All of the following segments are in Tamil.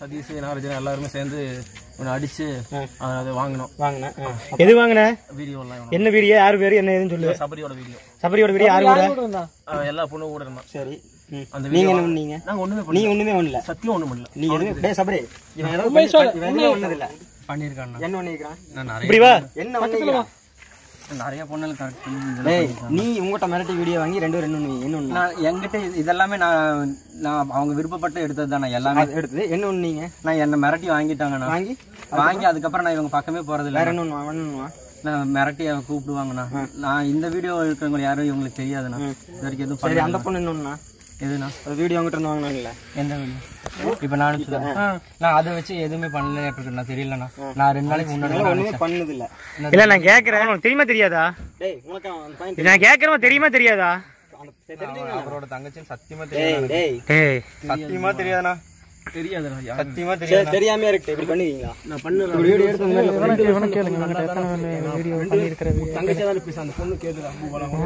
சதீஷ் நாகராஜன் எல்லாருமே சேர்ந்து அடிச்சு அதை வாங்கினேன். எது வாங்கின? வீடியோ எல்லாம். என்ன வீடியோ? யார் பேரு என்ன ஏதுன்னு சொல்லு. சபரியோட வீடியோ. சபரியோட வீடியோ யாரு கூட? எல்லா பொண்ணு கூட இருந்தா. சரி. அந்த நீங்க என்ன பண்ணீங்க? நாங்க ஒண்ணுமே பண்ணல. நீங்க ஒண்ணுமே பண்ணல. சத்தியம் ஒண்ணும் பண்ணல. நீங்க எதுமே டேய் சபரி இவன் ஏதோ பண்ணது இல்ல. பண்ணிருக்கான். என்ன பண்ணிருக்கான்? நான் நிறைய இப்படி வா. என்ன பண்ணிருக்கான்? நிறைய பொண்ணுல கரெக்ட் பண்ணி. டேய் நீ உங்கட்ட மிரட்டி வீடியோ வாங்கி ரெண்டு என்ன நான் என்கிட்ட இதெல்லாம் நான் அவங்க விருப்பப்பட்டு எடுத்தது தான். நான் எல்லாமே எடுத்தது. என்ன பண்ணீங்க? நான் என்ன மிரட்டி வாங்கிட்டாங்க. நான் வாங்கி அதுக்கப்புறம் நான் இவங்க பக்கமே போறது இல்லை. வேற என்ன நான் மிரட்டி கூப்பிடுவாங்கண்ணா. நான் இந்த வீடியோ இருக்கிறவங்க யாரும் இவங்களுக்கு தெரியாதுண்ணா. இது வரைக்கும் எதுவும். சரி அந்த பொண்ணு என்னன்னா எதுனா வீடியோ அவங்ககிட்ட இருந்து வாங்கினாங்கல்ல? எந்த வீடியோ? இப்ப நான் அதை வச்சு எதுவுமே பண்ணல இருக்கேன். தெரியலண்ணா. நான் 2 நாளைக்கு முன்னாடி ஒண்ணுமே பண்ணது இல்ல. இல்ல நான் கேக்குறேன். உனக்கு தெரியுமா தெரியாதா? டேய் உனக்கு நான் கேக்குறேன் தெரியுமா தெரியாதா? அவரோட தங்கச்சி சத்தியமா தெரியாது. டேய் சத்தியமா தெரியாதுண்ணா. தெரியாதுண்ணா. சத்தியமா தெரியாது. தெரியாம இருக்கு. இப்படி பண்ணுவீங்களா? நான் பண்ணல. வீடியோ எடுத்து இவன கேளுங்க. நான் எத்தனை வீடியோ பண்ணி இருக்கேன். தங்கச்சி தான் பேச. அந்த பொண்ணு கேக்குறா.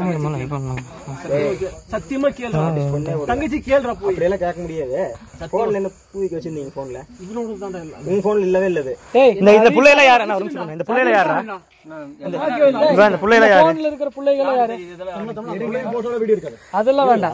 சத்தியமா கேளுடா. தங்கச்சி கேளுடா. போய் இப்படி எல்லாம் கேட்க முடியாது. போன்ல என்ன பூவிக்கு வச்சிருந்தீங்க? போன்ல இவனோட தான்டா இல்ல. உங்க போன்ல இல்லவே இல்ல. டேய் இந்த புள்ளையில யாரா? நான் ஒரு நிமிஷம். இந்த புள்ளையில யாரா? இந்த புள்ளையில யாரு? போன்ல இருக்கிற புள்ளைகள யாரு? நம்ம போட்டோல வீடியோ இருக்காது. அதெல்லாம் வேண்டாம்.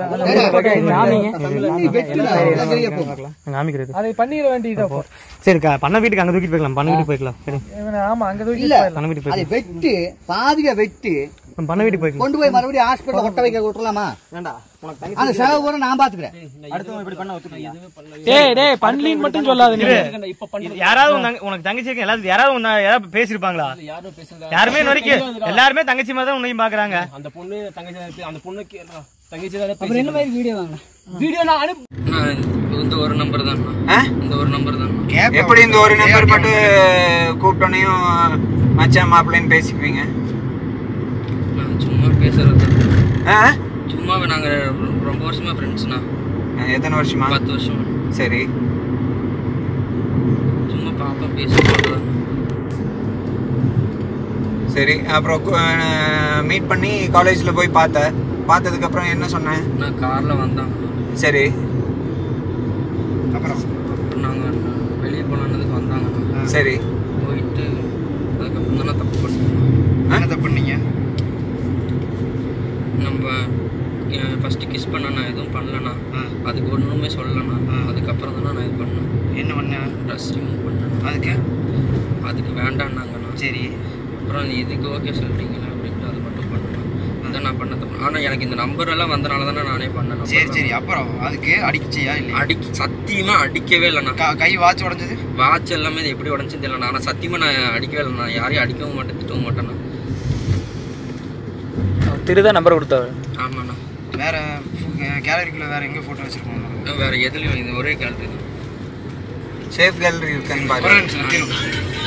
காமிக்கிறது அதை பண்ணிர வேண்டியதா. சரிக்கா பண்ண வீட்டுக்கு அங்க தூக்கிட்டு போய்க்கலாம். பண்ண வீட்டுக்கு போய்க்கலாம். சரி ஆமா அங்க தூக்கி பண்ண வீட்டுக்கு போய் அதை வெட்டு பாதியா வெட்டு பண்ண வீட்டுக்கு போய் கொண்டு போய் மறுபடியும் ஹாஸ்பிடல்ல ஒட்ட வைக்க விட்டுறலாமா? வேண்டாம். உனக்கு அந்த சேவை கூட நான் பாத்துக்கறேன். அடுத்து இப்படி பண்ண ஒத்துக்கிறியா? டேய் பண்ணலின்னு மட்டும் சொல்லாத. நீ இப்ப பண்ண யாராவது உனக்கு தங்கச்சி இருக்கு. யாராவது பேசிருப்பாங்களா? யாரும் பேசல. யாருமே வரைக்கும் எல்லாரும் தங்கச்சி மாதிரி தான் உன்னையும் பாக்குறாங்க. அந்த பொண்ணு தங்கச்சி. அந்த பொண்ணு தங்கச்சி தான். அப்புறம் என்ன மாதிரி வீடியோ வாங்க? வீடியோ நான் அனுப்பு. இந்த ஒரு நம்பர் தான். இந்த ஒரு நம்பர் தான். எப்படி இந்த ஒரு நம்பர் மட்டும் கூப்பிட்டோனையும் மச்சான் மாப்பிள்ளைன்னு பேசிக்குவீங்க? சும்மா பேசுறது. சும்மா நாங்க ரொம்ப வருஷமா ஃப்ரெண்ட்ஸ்னா. எத்தனை வருஷமா? 10 வருஷம். சரி. சும்மா பாப்பா பேசுறது. சரி அப்புறம் மீட் பண்ணி காலேஜ்ல போய் பார்த்ததுக்கு அப்புறம் என்ன சொன்னேன்? நான் கார்ல வந்தேன். சரி. அப்புறம் நாங்க வெளியே போனதுக்கு வந்தாங்க. சரி. போயிட்டு அதுக்கப்புறம் தான் தப்பு பண்ணேன். என்ன தப்பு பண்ணீங்க? நம்ம ஃபர்ஸ்ட் கிஸ் பண்ண நான் எதுவும் பண்ணலண்ணா. அதுக்கு ஒன்றுமே சொல்லலண்ணா. அதுக்கப்புறம் தானே நான் இது பண்ணேன். என்ன பண்ணேன்? ட்ரெஸ் ரிமூவ் பண்ணேன். அதுக்கு வேண்டான்னாங்கண்ணா. சரி. அப்புறம் இதுக்கு ஓகே சொல்கிறீங்களா அப்படின்ட்டு அது மட்டும் பண்ணேன். அதான் நான் பண்ண தப்பு. ஆனால் எனக்கு இந்த நம்பர் எல்லாம் வந்தனால தானே நானே பண்ணேன். சரி. அப்புறம் அதுக்கு அடிச்சியா? இல்லை சத்தியமாக அடிக்கவே இல்லைண்ணா. கை வாட்ச் உடஞ்சது? வாட்ச் எல்லாமே இது எப்படி உடஞ்சுன்னு தெரியலண்ணா. ஆனால் சத்தியமாக நான் அடிக்கவே இல்லைண்ணா. யாரையும் அடிக்கவும் மாட்டேன், திட்டவும் மாட்டேண்ணா. திருதான் நம்பர் கொடுத்தாரு. ஆமாண்ணா. வேற கேலரிக்குள்ள வேற எங்கே ஃபோட்டோ வச்சிருக்கோம்? வேற எதுலையும் இது ஒரே கேலரி தான். சேஃப் கேலரி இருக்குன்னு பாருங்க.